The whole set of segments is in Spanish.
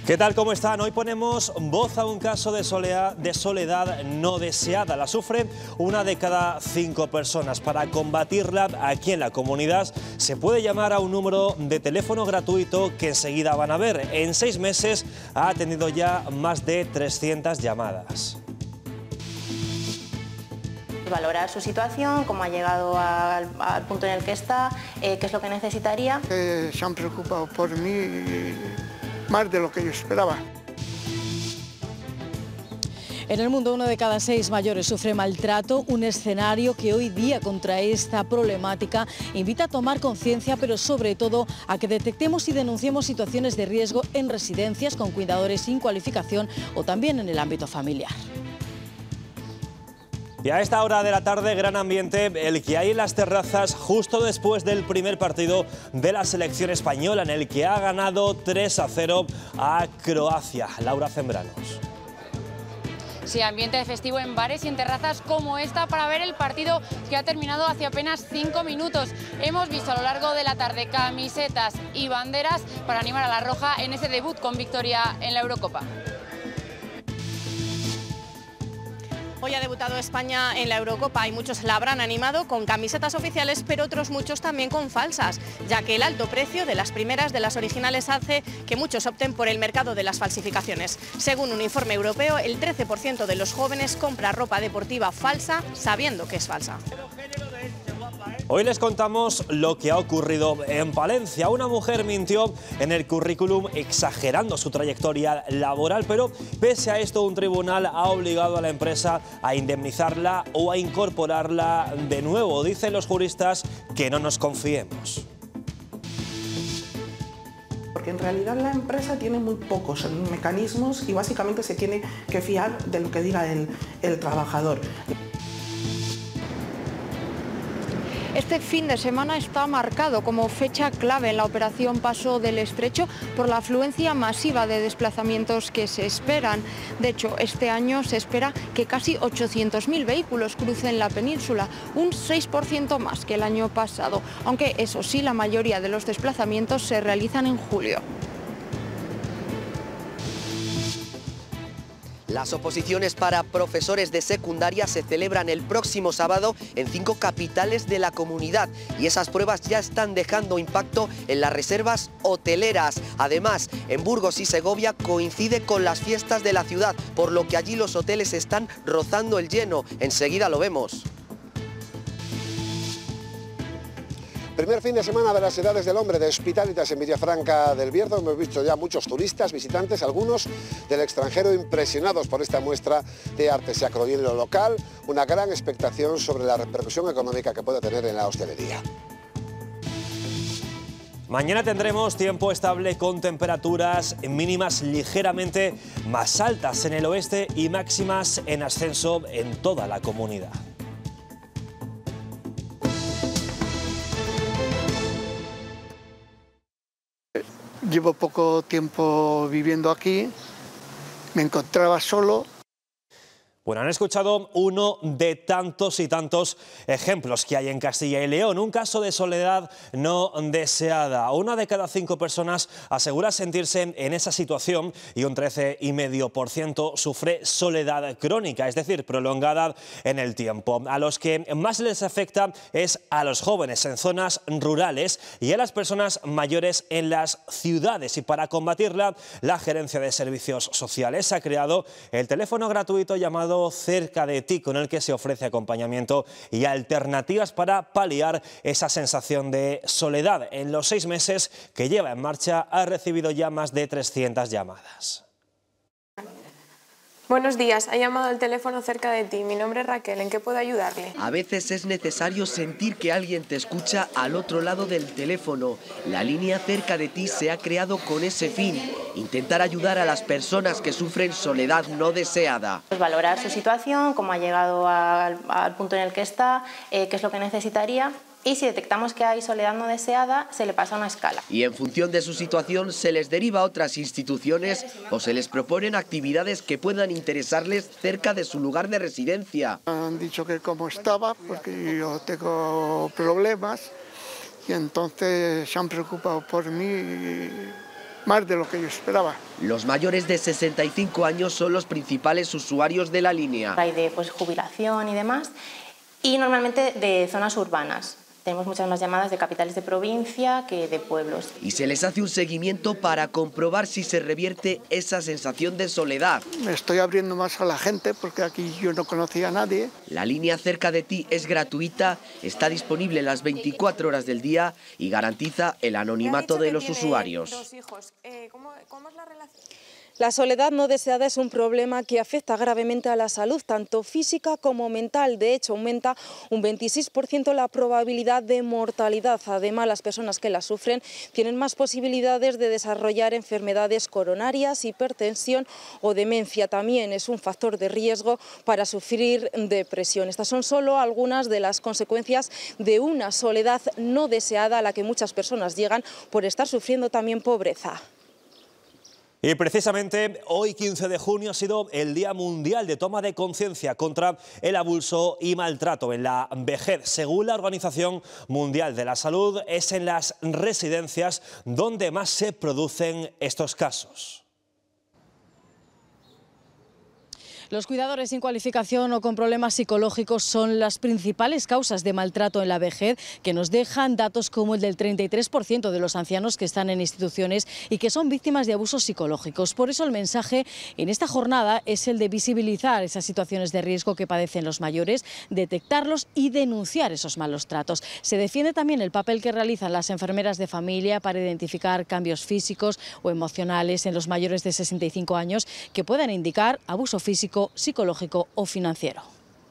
¿Qué tal? ¿Cómo están? Hoy ponemos voz a un caso de soledad no deseada. La sufre una de cada 5 personas. Para combatirla aquí en la comunidad se puede llamar a un número de teléfono gratuito que enseguida van a ver. En 6 meses ha atendido ya más de 300 llamadas. Valorar su situación, cómo ha llegado al punto en el que está, qué es lo que necesitaría. Se han preocupado por mí más de lo que yo esperaba. En el mundo, 1 de cada 6 mayores sufre maltrato, un escenario que hoy día contra esta problemática invita a tomar conciencia, pero sobre todo a que detectemos y denunciemos situaciones de riesgo en residencias con cuidadores sin cualificación o también en el ámbito familiar. Y a esta hora de la tarde, gran ambiente el que hay en las terrazas justo después del primer partido de la selección española, en el que ha ganado 3-0 a Croacia. Laura Zembranos. Sí, ambiente de festivo en bares y en terrazas como esta para ver el partido que ha terminado hace apenas 5 minutos. Hemos visto a lo largo de la tarde camisetas y banderas para animar a la Roja en ese debut con victoria en la Eurocopa. Hoy ha debutado España en la Eurocopa y muchos la habrán animado con camisetas oficiales, pero otros muchos también con falsas, ya que el alto precio de las primeras, de las originales, hace que muchos opten por el mercado de las falsificaciones. Según un informe europeo, el 13% de los jóvenes compra ropa deportiva falsa sabiendo que es falsa. Hoy les contamos lo que ha ocurrido en Palencia. Una mujer mintió en el currículum exagerando su trayectoria laboral, pero pese a esto un tribunal ha obligado a la empresa a indemnizarla o a incorporarla de nuevo. Dicen los juristas que no nos confiemos. Porque en realidad la empresa tiene muy pocos mecanismos y básicamente se tiene que fiar de lo que diga el trabajador. Este fin de semana está marcado como fecha clave en la operación Paso del Estrecho por la afluencia masiva de desplazamientos que se esperan. De hecho, este año se espera que casi 800.000 vehículos crucen la península, un 6% más que el año pasado, aunque eso sí, la mayoría de los desplazamientos se realizan en julio. Las oposiciones para profesores de secundaria se celebran el próximo sábado en 5 capitales de la comunidad y esas pruebas ya están dejando impacto en las reservas hoteleras. Además, en Burgos y Segovia coincide con las fiestas de la ciudad, por lo que allí los hoteles están rozando el lleno. Enseguida lo vemos. Primer fin de semana de las Edades del Hombre de Hospitalitas en Villafranca del Bierzo. Hemos visto ya muchos turistas, visitantes, algunos del extranjero, impresionados por esta muestra de arte sacro. Y en lo local, una gran expectación sobre la repercusión económica que puede tener en la hostelería. Mañana tendremos tiempo estable con temperaturas mínimas ligeramente más altas en el oeste y máximas en ascenso en toda la comunidad. Llevo poco tiempo viviendo aquí, me encontraba solo. Bueno, han escuchado uno de tantos y tantos ejemplos que hay en Castilla y León. Un caso de soledad no deseada. 1 de cada 5 personas asegura sentirse en esa situación y un 13,5% sufre soledad crónica, es decir, prolongada en el tiempo. A los que más les afecta es a los jóvenes en zonas rurales y a las personas mayores en las ciudades. Y para combatirla, la Gerencia de Servicios Sociales ha creado el teléfono gratuito llamado Cerca de Ti, con el que se ofrece acompañamiento y alternativas para paliar esa sensación de soledad. En los 6 meses que lleva en marcha ha recibido ya más de 300 llamadas. Buenos días, ha llamado al teléfono Cerca de Ti. Mi nombre es Raquel, ¿en qué puedo ayudarle? A veces es necesario sentir que alguien te escucha al otro lado del teléfono. La línea Cerca de Ti se ha creado con ese fin, intentar ayudar a las personas que sufren soledad no deseada. Pues valorar su situación, cómo ha llegado al punto en el que está, qué es lo que necesitaría. Y si detectamos que hay soledad no deseada, se le pasa una escala. Y en función de su situación se les deriva a otras instituciones o se les proponen actividades que puedan interesarles cerca de su lugar de residencia. Han dicho que cómo estaba, porque yo tengo problemas y entonces se han preocupado por mí más de lo que yo esperaba. Los mayores de 65 años son los principales usuarios de la línea. Hay de jubilación y demás, y normalmente de zonas urbanas. Tenemos muchas más llamadas de capitales de provincia que de pueblos. Y se les hace un seguimiento para comprobar si se revierte esa sensación de soledad. Me estoy abriendo más a la gente porque aquí yo no conocía a nadie. La línea Cerca de Ti es gratuita, está disponible las 24 horas del día y garantiza el anonimato de los usuarios. ¿Cómo es la relación? La soledad no deseada es un problema que afecta gravemente a la salud, tanto física como mental. De hecho, aumenta un 26% la probabilidad de mortalidad. Además, las personas que la sufren tienen más posibilidades de desarrollar enfermedades coronarias, hipertensión o demencia. También es un factor de riesgo para sufrir depresión. Estas son solo algunas de las consecuencias de una soledad no deseada a la que muchas personas llegan por estar sufriendo también pobreza. Y precisamente hoy, 15 de junio, ha sido el Día Mundial de Toma de Conciencia contra el abuso y maltrato en la vejez. Según la Organización Mundial de la Salud, es en las residencias donde más se producen estos casos. Los cuidadores sin cualificación o con problemas psicológicos son las principales causas de maltrato en la vejez, que nos dejan datos como el del 33% de los ancianos que están en instituciones y que son víctimas de abusos psicológicos. Por eso el mensaje en esta jornada es el de visibilizar esas situaciones de riesgo que padecen los mayores, detectarlos y denunciar esos malos tratos. Se defiende también el papel que realizan las enfermeras de familia para identificar cambios físicos o emocionales en los mayores de 65 años que puedan indicar abuso físico, psicológico o financiero.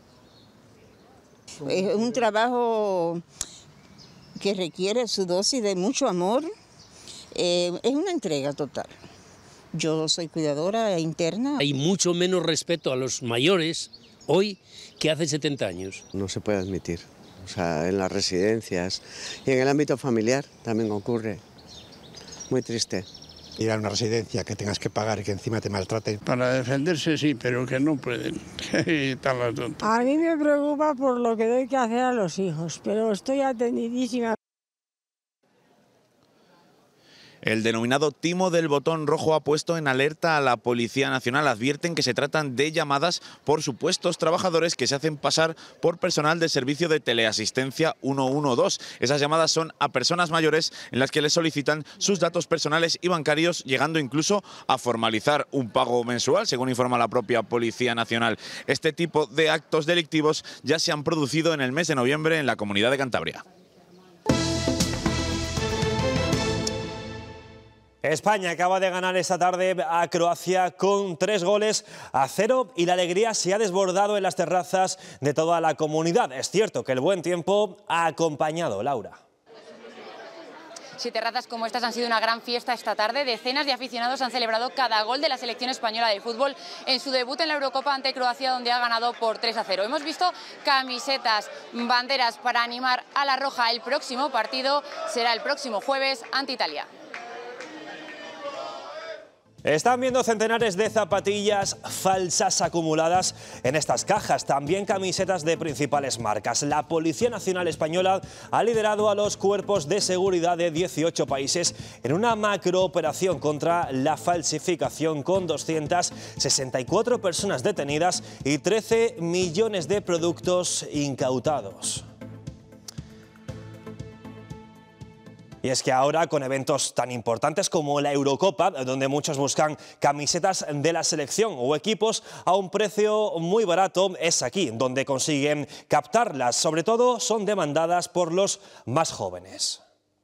Es un trabajo que requiere su dosis de mucho amor, es una entrega total. Yo soy cuidadora interna. Hay mucho menos respeto a los mayores hoy que hace 70 años. No se puede admitir, o sea, en las residencias y en el ámbito familiar también ocurre. Muy triste. Ir a una residencia que tengas que pagar y que encima te maltraten. Para defenderse sí, pero que no pueden. A mí me preocupa por lo que doy que hacer a los hijos, pero estoy atendidísima. El denominado timo del botón rojo ha puesto en alerta a la Policía Nacional. Advierten que se tratan de llamadas por supuestos trabajadores que se hacen pasar por personal del servicio de teleasistencia 112. Esas llamadas son a personas mayores en las que les solicitan sus datos personales y bancarios, llegando incluso a formalizar un pago mensual, según informa la propia Policía Nacional. Este tipo de actos delictivos ya se han producido en el mes de noviembre en la Comunidad de Cantabria. España acaba de ganar esta tarde a Croacia con 3-0 y la alegría se ha desbordado en las terrazas de toda la comunidad. Es cierto que el buen tiempo ha acompañado, Laura. Sí, terrazas como estas han sido una gran fiesta esta tarde. Decenas de aficionados han celebrado cada gol de la selección española de fútbol en su debut en la Eurocopa ante Croacia, donde ha ganado por 3-0. Hemos visto camisetas, banderas para animar a la roja. El próximo partido será el próximo jueves ante Italia. Están viendo centenares de zapatillas falsas acumuladas en estas cajas, también camisetas de principales marcas. La Policía Nacional Española ha liderado a los cuerpos de seguridad de 18 países en una macrooperación contra la falsificación, con 264 personas detenidas y 13 millones de productos incautados. Y es que ahora, con eventos tan importantes como la Eurocopa, donde muchos buscan camisetas de la selección o equipos a un precio muy barato, es aquí donde consiguen captarlas. Sobre todo son demandadas por los más jóvenes.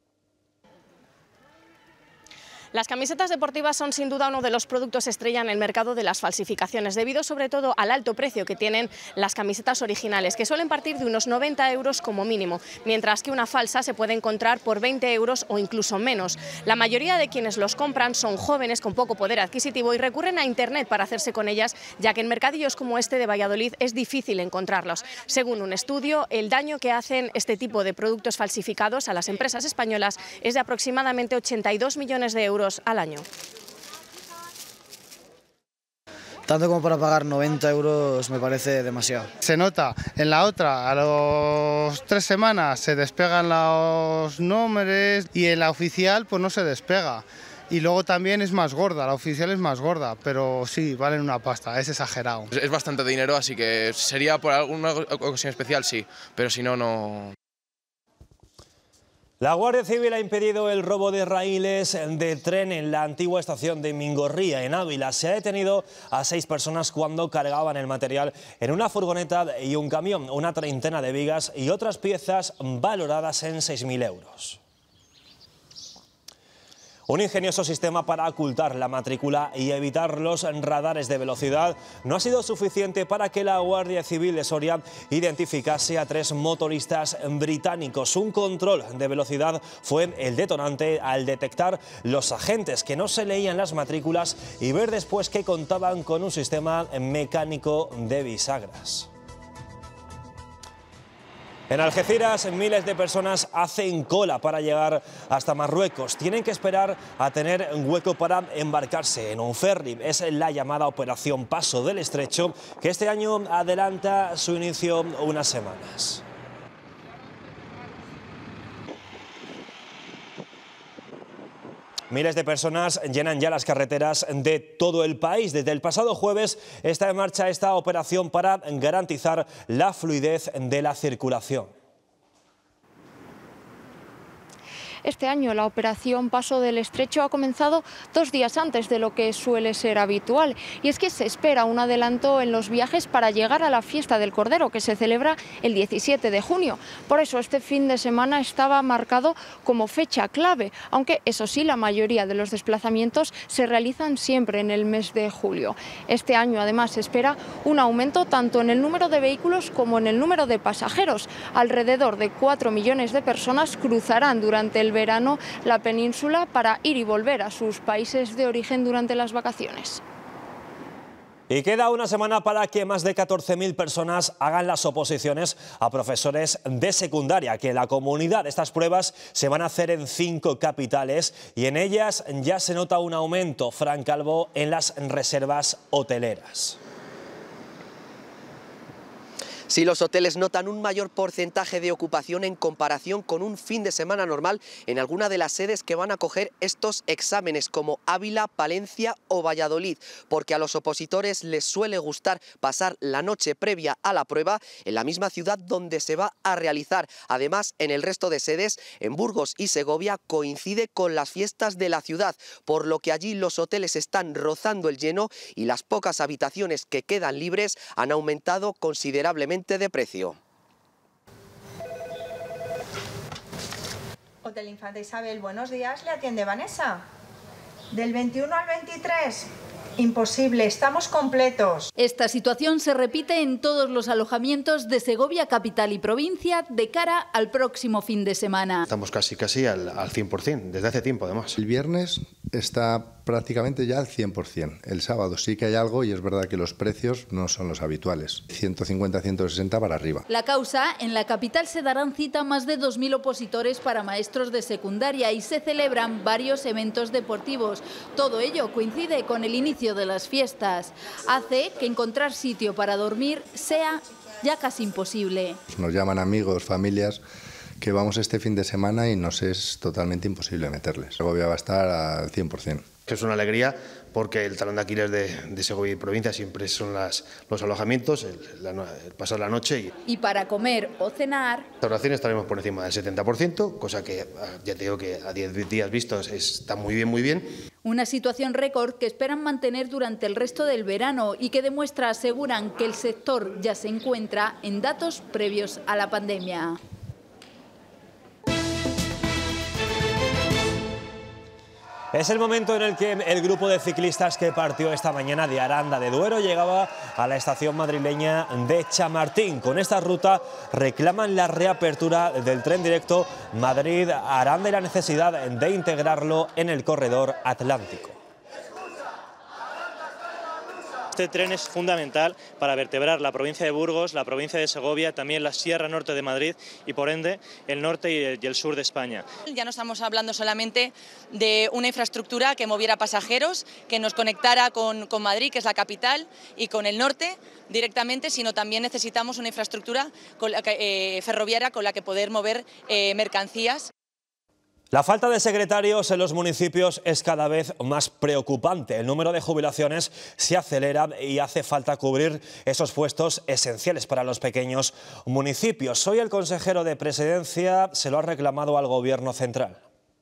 Las camisetas deportivas son sin duda uno de los productos estrella en el mercado de las falsificaciones, debido sobre todo al alto precio que tienen las camisetas originales, que suelen partir de unos 90 euros como mínimo, mientras que una falsa se puede encontrar por 20 euros o incluso menos. La mayoría de quienes los compran son jóvenes con poco poder adquisitivo y recurren a Internet para hacerse con ellas, ya que en mercadillos como este de Valladolid es difícil encontrarlos. Según un estudio, el daño que hacen este tipo de productos falsificados a las empresas españolas es de aproximadamente 82 millones de euros al año. Tanto como para pagar 90 euros me parece demasiado. Se nota, en la otra a las 3 semanas se despegan los nombres y en la oficial pues no se despega. y luego también es más gorda, la oficial es más gorda, pero sí, valen una pasta, es exagerado. Es bastante dinero, así que sería por alguna ocasión especial, sí, pero si no, no. La Guardia Civil ha impedido el robo de raíles de tren en la antigua estación de Mingorría, en Ávila. Se ha detenido a 6 personas cuando cargaban el material en una furgoneta y un camión, una treintena de vigas y otras piezas valoradas en 6.000 euros. Un ingenioso sistema para ocultar la matrícula y evitar los radares de velocidad no ha sido suficiente para que la Guardia Civil de Soria identificase a 3 motoristas británicos. Un control de velocidad fue el detonante al detectar los agentes que no se leían las matrículas y ver después que contaban con un sistema mecánico de bisagras. En Algeciras, miles de personas hacen cola para llegar hasta Marruecos. Tienen que esperar a tener un hueco para embarcarse en un ferry. Es la llamada Operación Paso del Estrecho, que este año adelanta su inicio unas semanas. Miles de personas llenan ya las carreteras de todo el país. Desde el pasado jueves está en marcha esta operación para garantizar la fluidez de la circulación. Este año la operación Paso del Estrecho ha comenzado 2 días antes de lo que suele ser habitual, y es que se espera un adelanto en los viajes para llegar a la fiesta del Cordero, que se celebra el 17 de junio. Por eso este fin de semana estaba marcado como fecha clave, aunque eso sí, la mayoría de los desplazamientos se realizan siempre en el mes de julio. Este año además se espera un aumento tanto en el número de vehículos como en el número de pasajeros. Alrededor de 4 millones de personas cruzarán durante el verano la península para ir y volver a sus países de origen durante las vacaciones. Y queda una semana para que más de 14.000 personas hagan las oposiciones a profesores de secundaria, que en la comunidad estas pruebas se van a hacer en 5 capitales y en ellas ya se nota un aumento, Fran Calvo, en las reservas hoteleras. Sí, los hoteles notan un mayor porcentaje de ocupación en comparación con un fin de semana normal en alguna de las sedes que van a acoger estos exámenes, como Ávila, Palencia o Valladolid, porque a los opositores les suele gustar pasar la noche previa a la prueba en la misma ciudad donde se va a realizar. Además, en el resto de sedes, en Burgos y Segovia, coincide con las fiestas de la ciudad, por lo que allí los hoteles están rozando el lleno y las pocas habitaciones que quedan libres han aumentado considerablemente de precio. Hotel Infanta Isabel, buenos días, le atiende Vanessa. Del 21 al 23, imposible, estamos completos. Esta situación se repite en todos los alojamientos de Segovia, capital y provincia, de cara al próximo fin de semana. Estamos casi al 100%, desde hace tiempo además. El viernes está prácticamente ya al 100%. El sábado sí que hay algo y es verdad que los precios no son los habituales. 150, 160 para arriba. La causa, en la capital se darán cita más de 2.000 opositores para maestros de secundaria y se celebran varios eventos deportivos. Todo ello coincide con el inicio de las fiestas. Hace que encontrar sitio para dormir sea ya casi imposible. Nos llaman amigos, familias, que vamos este fin de semana y nos es totalmente imposible meterles. Segovia va a estar al 100%. Es una alegría porque el talón de Aquiles de Segovia y provincia siempre son los alojamientos, el pasar la noche. Y para comer o cenar... Las restauraciones estaremos por encima del 70%, cosa que ya te digo que a 10 días vistos está muy bien, muy bien. Una situación récord que esperan mantener durante el resto del verano y que demuestra, aseguran, que el sector ya se encuentra en datos previos a la pandemia. Es el momento en el que el grupo de ciclistas que partió esta mañana de Aranda de Duero llegaba a la estación madrileña de Chamartín. Con esta ruta reclaman la reapertura del tren directo Madrid-Aranda y la necesidad de integrarlo en el corredor atlántico. Este tren es fundamental para vertebrar la provincia de Burgos, la provincia de Segovia, también la Sierra Norte de Madrid y, por ende, el norte y el sur de España. Ya no estamos hablando solamente de una infraestructura que moviera pasajeros, que nos conectara con Madrid, que es la capital, y con el norte directamente, sino también necesitamos una infraestructura ferroviaria con la que poder mover mercancías. La falta de secretarios en los municipios es cada vez más preocupante. El número de jubilaciones se acelera y hace falta cubrir esos puestos esenciales para los pequeños municipios. Hoy el consejero de Presidencia se lo ha reclamado al Gobierno central.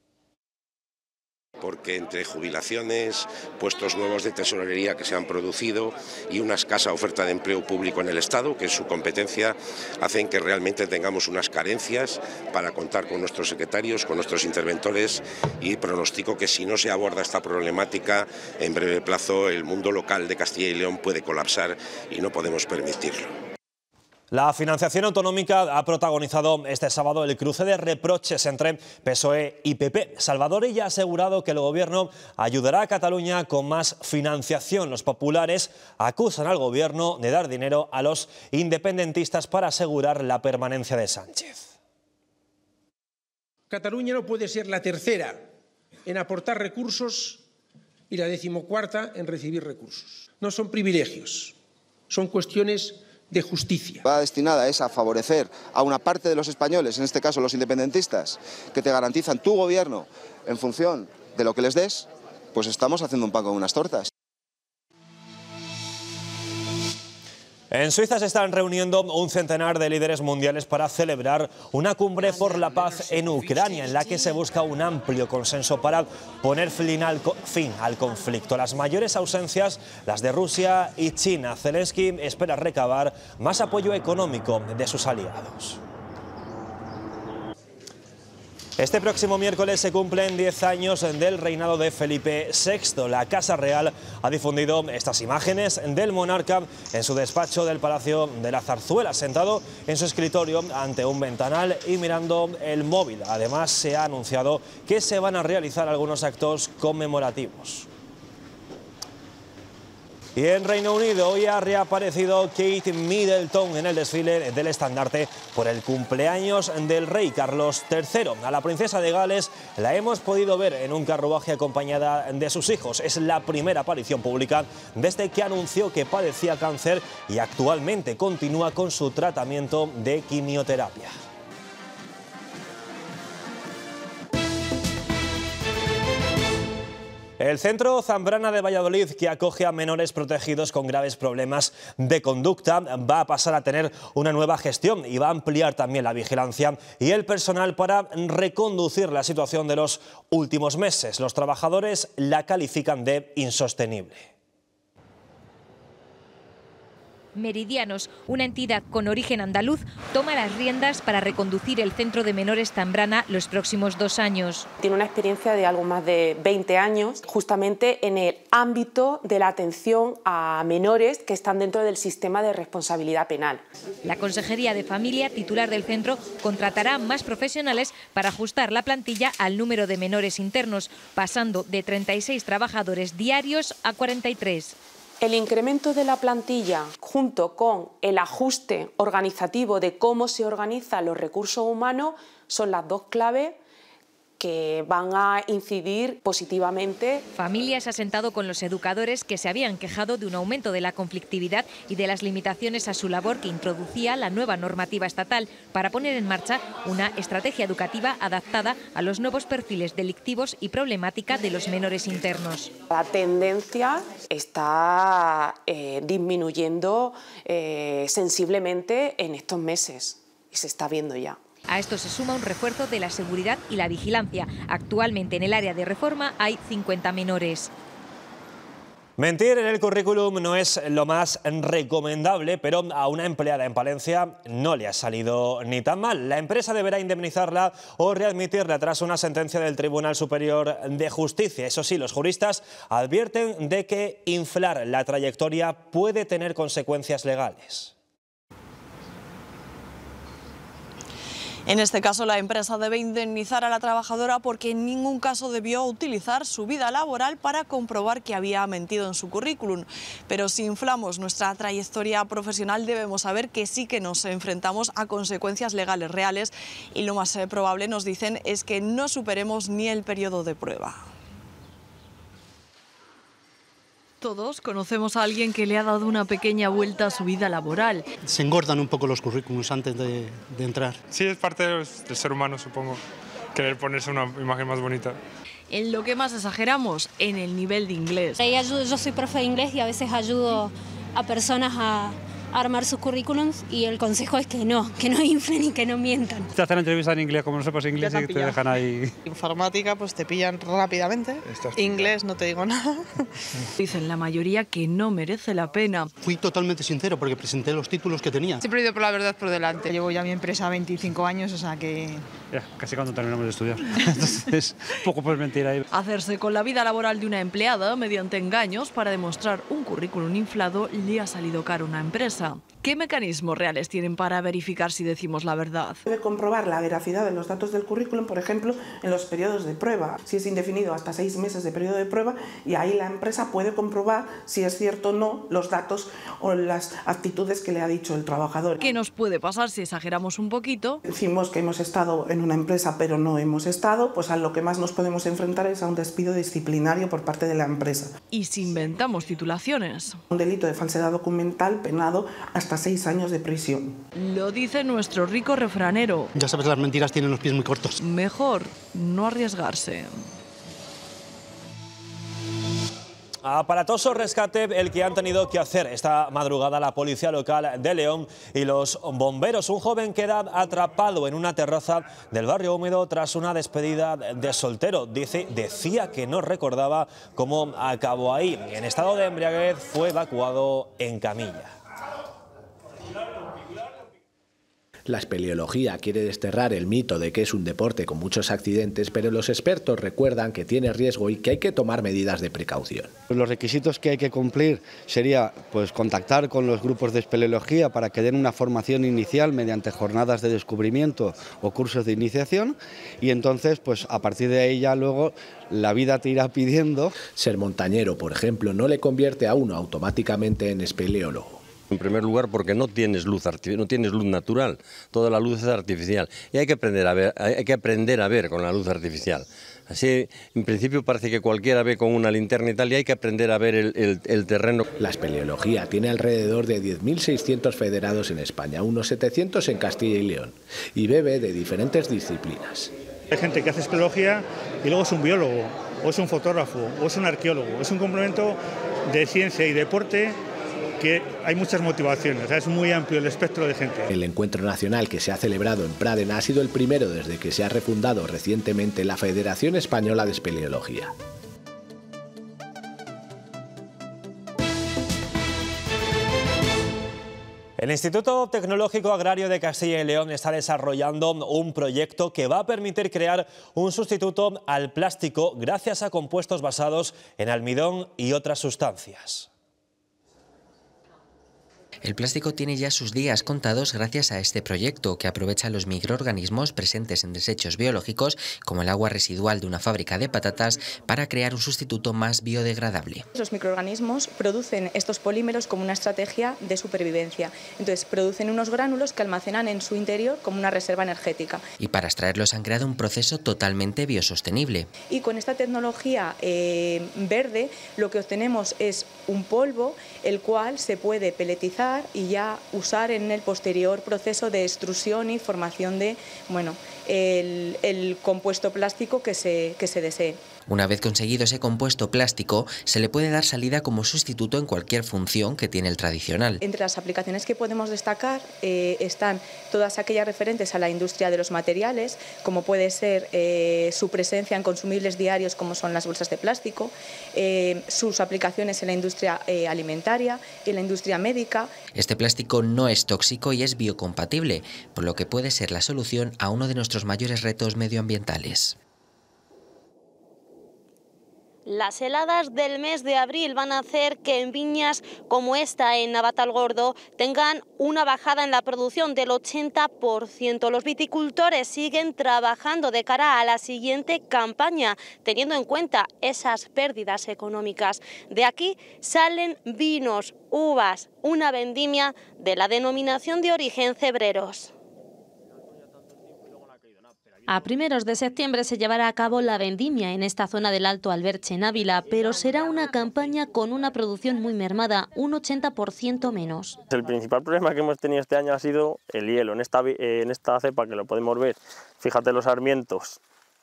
Porque entre jubilaciones, puestos nuevos de tesorería que se han producido y una escasa oferta de empleo público en el Estado, que es su competencia, hacen que realmente tengamos unas carencias para contar con nuestros secretarios, con nuestros interventores, y pronostico que si no se aborda esta problemática, en breve plazo el mundo local de Castilla y León puede colapsar y no podemos permitirlo. La financiación autonómica ha protagonizado este sábado el cruce de reproches entre PSOE y PP. Salvador Illa ha asegurado que el Gobierno ayudará a Cataluña con más financiación. Los populares acusan al Gobierno de dar dinero a los independentistas para asegurar la permanencia de Sánchez. Cataluña no puede ser la tercera en aportar recursos y la 14ª en recibir recursos. No son privilegios, son cuestiones de justicia. Va destinada a favorecer a una parte de los españoles, en este caso los independentistas, que te garantizan tu gobierno en función de lo que les des, pues estamos haciendo un pan con unas tortas. En Suiza se están reuniendo un centenar de líderes mundiales para celebrar una cumbre por la paz en Ucrania, en la que se busca un amplio consenso para poner fin al conflicto. Las mayores ausencias, las de Rusia y China. Zelensky espera recabar más apoyo económico de sus aliados. Este próximo miércoles se cumplen 10 años del reinado de Felipe VI. La Casa Real ha difundido estas imágenes del monarca en su despacho del Palacio de la Zarzuela, sentado en su escritorio ante un ventanal y mirando el móvil. Además, se ha anunciado que se van a realizar algunos actos conmemorativos. Y en Reino Unido hoy ha reaparecido Kate Middleton en el desfile del estandarte por el cumpleaños del rey Carlos III. A la princesa de Gales la hemos podido ver en un carruaje acompañada de sus hijos. Es la primera aparición pública desde que anunció que padecía cáncer y actualmente continúa con su tratamiento de quimioterapia. El Centro Zambrana de Valladolid, que acoge a menores protegidos con graves problemas de conducta, va a pasar a tener una nueva gestión y va a ampliar también la vigilancia y el personal para reconducir la situación de los últimos meses. Los trabajadores la califican de insostenible. Meridianos, una entidad con origen andaluz, toma las riendas para reconducir el Centro de Menores Zambrana los próximos 2 años. Tiene una experiencia de algo más de 20 años, justamente en el ámbito de la atención a menores que están dentro del sistema de responsabilidad penal. La Consejería de Familia, titular del centro, contratará más profesionales para ajustar la plantilla al número de menores internos, pasando de 36 trabajadores diarios a 43. El incremento de la plantilla, junto con el ajuste organizativo de cómo se organizan los recursos humanos, son las dos claves que van a incidir positivamente. Familia se ha sentado con los educadores que se habían quejado de un aumento de la conflictividad y de las limitaciones a su labor que introducía la nueva normativa estatal para poner en marcha una estrategia educativa adaptada a los nuevos perfiles delictivos y problemática de los menores internos. La tendencia está disminuyendo sensiblemente en estos meses y se está viendo ya. A esto se suma un refuerzo de la seguridad y la vigilancia. Actualmente en el área de reforma hay 50 menores. Mentir en el currículum no es lo más recomendable, pero a una empleada en Palencia no le ha salido ni tan mal. La empresa deberá indemnizarla o readmitirla tras una sentencia del Tribunal Superior de Justicia. Eso sí, los juristas advierten de que inflar la trayectoria puede tener consecuencias legales. En este caso, la empresa debe indemnizar a la trabajadora porque en ningún caso debió utilizar su vida laboral para comprobar que había mentido en su currículum. Pero si inflamos nuestra trayectoria profesional, debemos saber que sí que nos enfrentamos a consecuencias legales reales y lo más probable, nos dicen, es que no superemos ni el periodo de prueba. Todos conocemos a alguien que le ha dado una pequeña vuelta a su vida laboral. Se engordan un poco los currículums antes de entrar. Sí, es parte del ser humano, supongo. querer ponerse una imagen más bonita. En lo que más exageramos, en el nivel de inglés. Yo soy profe de inglés y a veces ayudo a personas a armar sus currículums y el consejo es que no inflen y que no mientan. Te hacen entrevistas en inglés, como no sepas inglés y te dejan ahí. Informática pues te pillan rápidamente, inglés no te digo nada. Dicen la mayoría que no merece la pena. Fui totalmente sincero porque presenté los títulos que tenía. Siempre he ido por la verdad por delante. Llevo ya mi empresa 25 años, o sea que... Ya, casi cuando terminamos de estudiar. Entonces, poco pues mentira ahí. Hacerse con la vida laboral de una empleada mediante engaños para demostrar un currículum inflado le ha salido caro a una empresa. ¿Qué mecanismos reales tienen para verificar si decimos la verdad? Debe comprobar la veracidad de los datos del currículum, por ejemplo, en los periodos de prueba. Si es indefinido, hasta 6 meses de periodo de prueba, y ahí la empresa puede comprobar si es cierto o no los datos o las actitudes que le ha dicho el trabajador. ¿Qué nos puede pasar si exageramos un poquito? Decimos que hemos estado en una empresa pero no hemos estado, pues a lo que más nos podemos enfrentar es a un despido disciplinario por parte de la empresa. ¿Y si inventamos titulaciones? Un delito de falsedad documental penado hasta 6 años de prisión. Lo dice nuestro rico refranero. Ya sabes, las mentiras tienen los pies muy cortos. Mejor no arriesgarse. Aparatoso rescate el que han tenido que hacer esta madrugada la policía local de León y los bomberos. Un joven queda atrapado en una terraza del barrio húmedo tras una despedida de soltero. Decía que no recordaba cómo acabó ahí. En estado de embriaguez fue evacuado en camilla. La espeleología quiere desterrar el mito de que es un deporte con muchos accidentes, pero los expertos recuerdan que tiene riesgo y que hay que tomar medidas de precaución. Los requisitos que hay que cumplir sería pues, contactar con los grupos de espeleología para que den una formación inicial mediante jornadas de descubrimiento o cursos de iniciación, y entonces pues, a partir de ahí ya luego la vida te irá pidiendo. Ser montañero, por ejemplo, no le convierte a uno automáticamente en espeleólogo. En primer lugar, porque no tienes luz natural, toda la luz es artificial y hay que aprender a ver con la luz artificial. Así, en principio parece que cualquiera ve con una linterna y tal, y hay que aprender a ver el terreno. La espeleología tiene alrededor de 10.600 federados en España, unos 700 en Castilla y León, y bebe de diferentes disciplinas. Hay gente que hace espeleología y luego es un biólogo, o es un fotógrafo, o es un arqueólogo. Es un complemento de ciencia y deporte que hay muchas motivaciones, es muy amplio el espectro de gente. El encuentro nacional que se ha celebrado en Pradena ha sido el primero desde que se ha refundado recientemente la Federación Española de Espeleología. El Instituto Tecnológico Agrario de Castilla y León está desarrollando un proyecto que va a permitir crear un sustituto al plástico gracias a compuestos basados en almidón y otras sustancias. El plástico tiene ya sus días contados gracias a este proyecto que aprovecha los microorganismos presentes en desechos biológicos como el agua residual de una fábrica de patatas para crear un sustituto más biodegradable. Los microorganismos producen estos polímeros como una estrategia de supervivencia. Entonces producen unos gránulos que almacenan en su interior como una reserva energética. Y para extraerlos han creado un proceso totalmente biosostenible. Y con esta tecnología verde lo que obtenemos es un polvo el cual se puede peletizar y ya usar en el posterior proceso de extrusión y formación de el compuesto plástico que se desee. Una vez conseguido ese compuesto plástico, se le puede dar salida como sustituto en cualquier función que tiene el tradicional. Entre las aplicaciones que podemos destacar están todas aquellas referentes a la industria de los materiales, como puede ser su presencia en consumibles diarios como son las bolsas de plástico, sus aplicaciones en la industria alimentaria y en la industria médica. Este plástico no es tóxico y es biocompatible, por lo que puede ser la solución a uno de nuestros mayores retos medioambientales. Las heladas del mes de abril van a hacer que en viñas como esta en Navatalgordo tengan una bajada en la producción del 80%. Los viticultores siguen trabajando de cara a la siguiente campaña, teniendo en cuenta esas pérdidas económicas. De aquí salen vinos, uvas, una vendimia de la denominación de origen Cebreros. A primeros de septiembre se llevará a cabo la vendimia en esta zona del Alto Alberche, en Ávila, pero será una campaña con una producción muy mermada, un 80% menos. El principal problema que hemos tenido este año ha sido el hielo. En esta cepa, que lo podemos ver, fíjate los sarmientos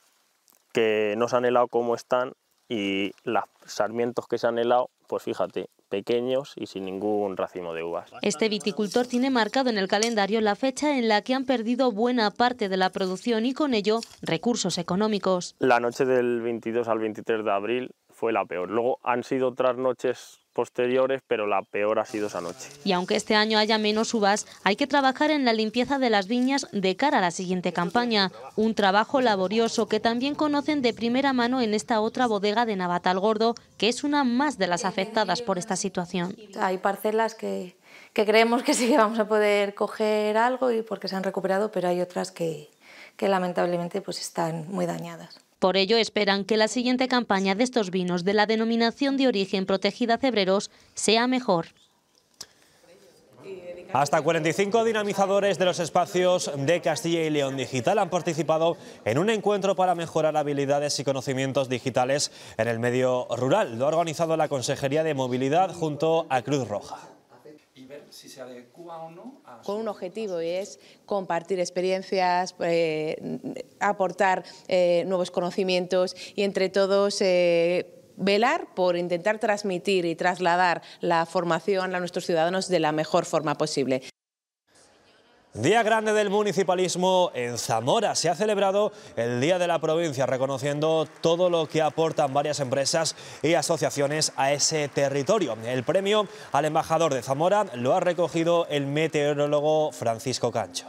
que no se han helado como están, y los sarmientos que se han helado, pues fíjate, pequeños y sin ningún racimo de uvas. Este viticultor tiene marcado en el calendario la fecha en la que han perdido buena parte de la producción y con ello recursos económicos. La noche del 22 al 23 de abril fue la peor. Luego han sido otras noches posteriores, pero la peor ha sido esa noche. Y aunque este año haya menos uvas, hay que trabajar en la limpieza de las viñas de cara a la siguiente campaña. Un trabajo laborioso que también conocen de primera mano en esta otra bodega de Navatalgordo, que es una más de las afectadas por esta situación. Hay parcelas que creemos que sí que vamos a poder coger algo y porque se han recuperado, pero hay otras que lamentablemente pues están muy dañadas. Por ello esperan que la siguiente campaña de estos vinos de la denominación de origen protegida Cebreros sea mejor. Hasta 45 dinamizadores de los espacios de Castilla y León Digital han participado en un encuentro para mejorar habilidades y conocimientos digitales en el medio rural. Lo ha organizado la Consejería de Movilidad junto a Cruz Roja. Y ver si se adecua o no con un objetivo, y es compartir experiencias, aportar nuevos conocimientos y entre todos velar por intentar transmitir y trasladar la formación a nuestros ciudadanos de la mejor forma posible. Día grande del municipalismo en Zamora. Se ha celebrado el Día de la Provincia, reconociendo todo lo que aportan varias empresas y asociaciones a ese territorio. El premio al embajador de Zamora lo ha recogido el meteorólogo Francisco Cancho.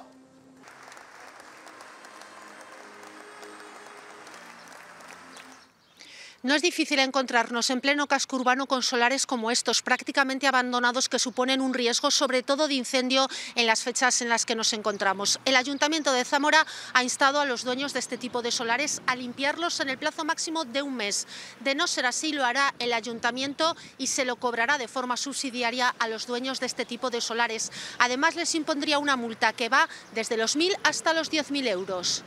No es difícil encontrarnos en pleno casco urbano con solares como estos, prácticamente abandonados, que suponen un riesgo, sobre todo de incendio, en las fechas en las que nos encontramos. El Ayuntamiento de Zamora ha instado a los dueños de este tipo de solares a limpiarlos en el plazo máximo de un mes. De no ser así, lo hará el Ayuntamiento y se lo cobrará de forma subsidiaria a los dueños de este tipo de solares. Además, les impondría una multa que va desde los 1.000 hasta los 10.000 euros.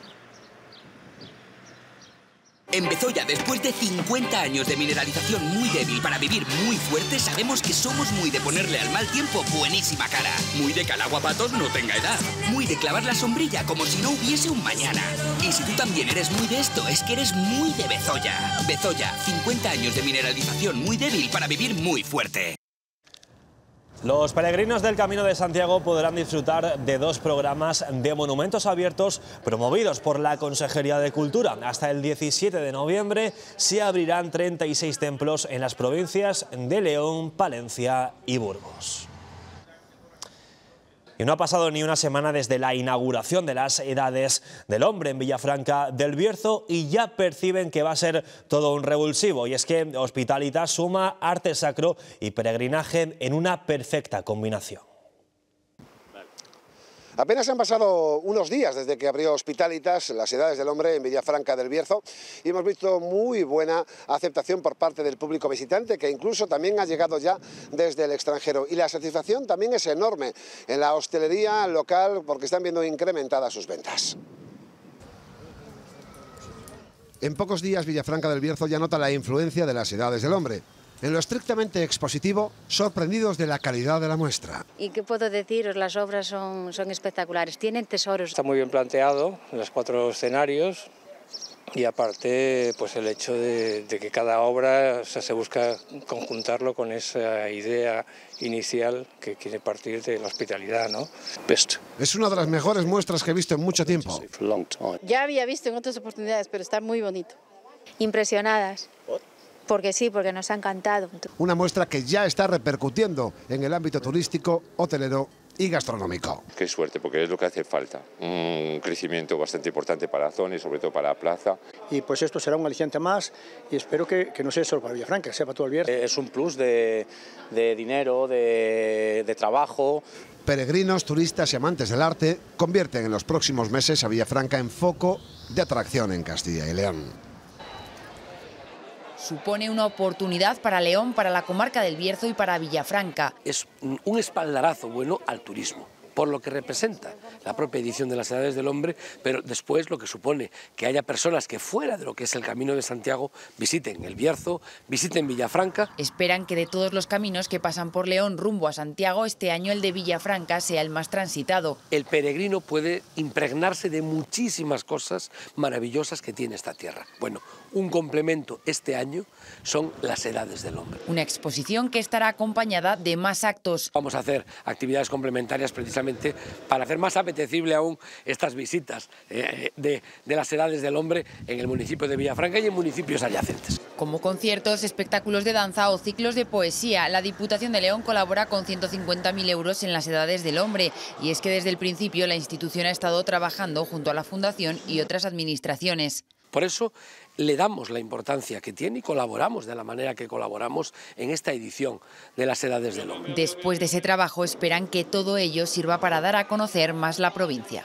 En Bezoya, después de 50 años de mineralización muy débil para vivir muy fuerte, sabemos que somos muy de ponerle al mal tiempo buenísima cara. Muy de que el aguapatos no tenga edad. Muy de clavar la sombrilla como si no hubiese un mañana. Y si tú también eres muy de esto, es que eres muy de Bezoya. Bezoya, 50 años de mineralización muy débil para vivir muy fuerte. Los peregrinos del Camino de Santiago podrán disfrutar de 2 programas de monumentos abiertos promovidos por la Consejería de Cultura. Hasta el 17 de noviembre se abrirán 36 templos en las provincias de León, Palencia y Burgos. Y no ha pasado ni una semana desde la inauguración de las Edades del Hombre en Villafranca del Bierzo y ya perciben que va a ser todo un revulsivo. Y es que Hospitalitas suma arte sacro y peregrinaje en una perfecta combinación. Apenas han pasado unos días desde que abrió Hospitalitas, las Edades del Hombre en Villafranca del Bierzo, y hemos visto muy buena aceptación por parte del público visitante, que incluso también ha llegado ya desde el extranjero. Y la satisfacción también es enorme en la hostelería local, porque están viendo incrementadas sus ventas. En pocos días Villafranca del Bierzo ya nota la influencia de las Edades del Hombre. En lo estrictamente expositivo, sorprendidos de la calidad de la muestra. ¿Y qué puedo deciros? Las obras son espectaculares, tienen tesoros. Está muy bien planteado, los 4 escenarios, y aparte pues el hecho de que cada obra se busca conjuntarlo con esa idea inicial que quiere partir de la hospitalidad, ¿no? Es una de las mejores muestras que he visto en mucho tiempo. Ya había visto en otras oportunidades, pero está muy bonito. Impresionadas. Porque sí, porque nos ha encantado. Una muestra que ya está repercutiendo en el ámbito turístico, hotelero y gastronómico. Qué suerte, porque es lo que hace falta. Un crecimiento bastante importante para la zona y sobre todo para la plaza. Y pues esto será un aliciente más y espero que no sea solo para Villafranca, que sea para todo el Bierzo. Es un plus de dinero, de trabajo. Peregrinos, turistas y amantes del arte convierten en los próximos meses a Villafranca en foco de atracción en Castilla y León. Supone una oportunidad para León, para la comarca del Bierzo y para Villafranca. Es un espaldarazo bueno al turismo. por lo que representa la propia edición de las Edades del Hombre, pero después lo que supone que haya personas que fuera de lo que es el Camino de Santiago visiten El Bierzo, visiten Villafranca. Esperan que de todos los caminos que pasan por León rumbo a Santiago, este año el de Villafranca sea el más transitado. El peregrino puede impregnarse de muchísimas cosas maravillosas que tiene esta tierra. Bueno, un complemento este año son las Edades del Hombre. Una exposición que estará acompañada de más actos. Vamos a hacer actividades complementarias precisamente para hacer más apetecible aún estas visitas de las Edades del Hombre en el municipio de Villafranca y en municipios adyacentes. Como conciertos, espectáculos de danza o ciclos de poesía, la Diputación de León colabora con 150.000 euros en las Edades del Hombre. Y es que desde el principio la institución ha estado trabajando junto a la Fundación y otras administraciones. Por eso le damos la importancia que tiene y colaboramos de la manera que colaboramos en esta edición de las Edades del Hombre. Después de ese trabajo esperan que todo ello sirva para dar a conocer más la provincia.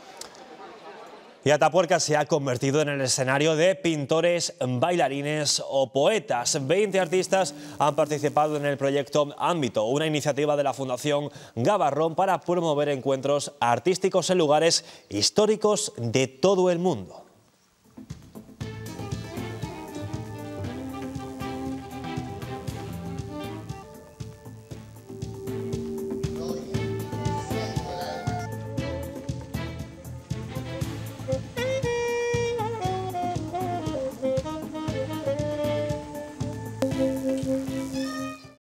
Y Atapuerca se ha convertido en el escenario de pintores, bailarines o poetas. 20 artistas han participado en el proyecto Ámbito, una iniciativa de la Fundación Gavarrón para promover encuentros artísticos en lugares históricos de todo el mundo.